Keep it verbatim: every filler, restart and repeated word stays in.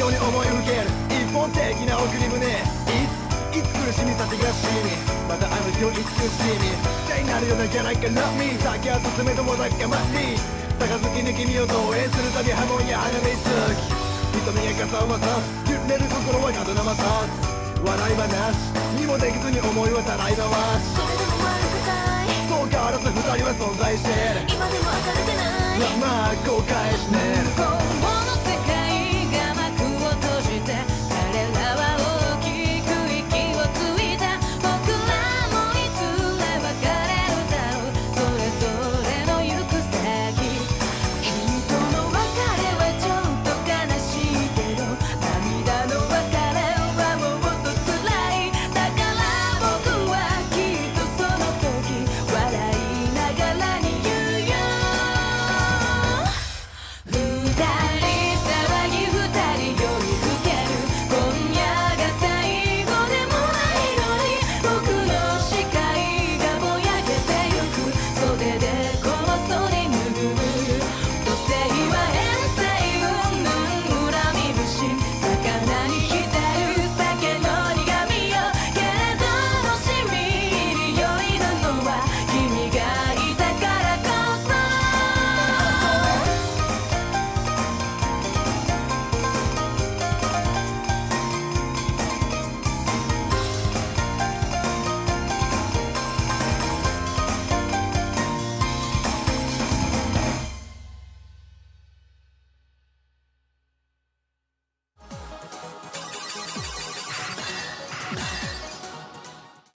に思いふける一方的な送り舟。いついつ苦しみさ手がしみまたあの日を慈しみ癖になるようなじゃないか Not me 先は進めともだかまり杯に君を投影するたび波紋や花見つき瞳が傘をまさす揺れる心は角生さつ笑い話にもできずに思いはたらい回すそれでも悪くないそう変わらず二人は存在してる今でも明るくないまあ後悔しねる今後の世界が幕を閉じて彼らは大きく息をついた僕らもいずれ別れるだろうそれぞれの行く先君との別れはちょっと悲しいけど涙の別れはもっと辛いだから僕はきっとその時笑いながらに言うよ二人騒ぎ二人酔いふける今夜が最後でもないのに僕の視界がぼやけてゆく袖でこっそり拭う土星は遠征うんぬん恨み節魚に浸る酒の苦みよけれどもしみ入り酔いるのは君がいたからこそ